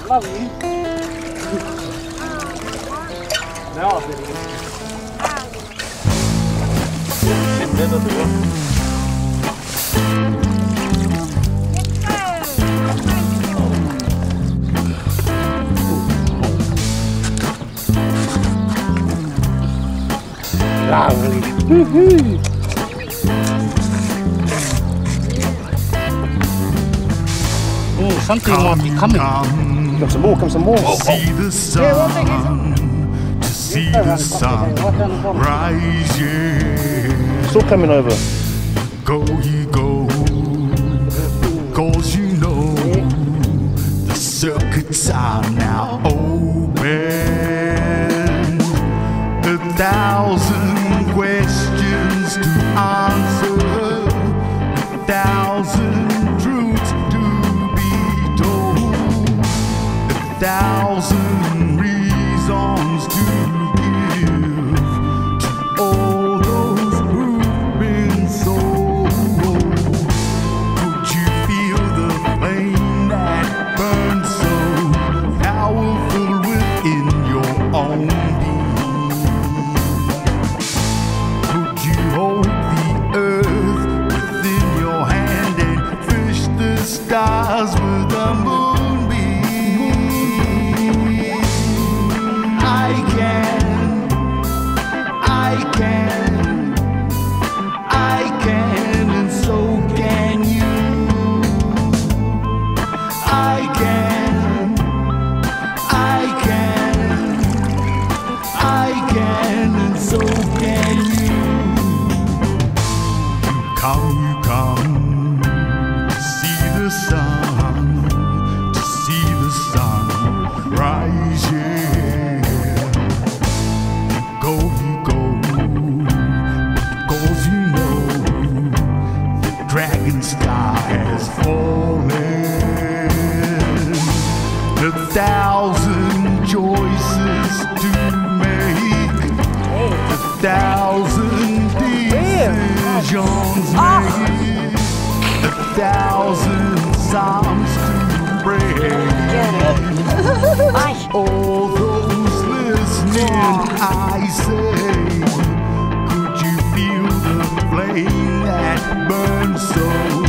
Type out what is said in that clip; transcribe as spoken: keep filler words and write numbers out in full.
love you. Now I'll do it. Lovely. Woohoo! Oh, something come, might be coming. Come, come some more, come some more. To see the sun, yeah, to see the sun rise, yeah. Still coming over. Go ye go, cause you know the circuits are now open. A thousand questions to answer, a thousand truths to be told, a thousand reasons to give to all those who've been sold. Could you feel the flame that burns so powerful within your own being? Could you hold the earth within your hand and fish the stars with a moonbeam? I can, I can, I can, and so can you. I can, I can, I can, and so can you. You come, you come to see the sun, to see the sun rise, yeah. Go, you go, cause you know the dragon sky has fallen. A thousand choices to make, a thousand decisions made, a thousand psalms to pray. All those listening, I say, could you feel the flame that burns so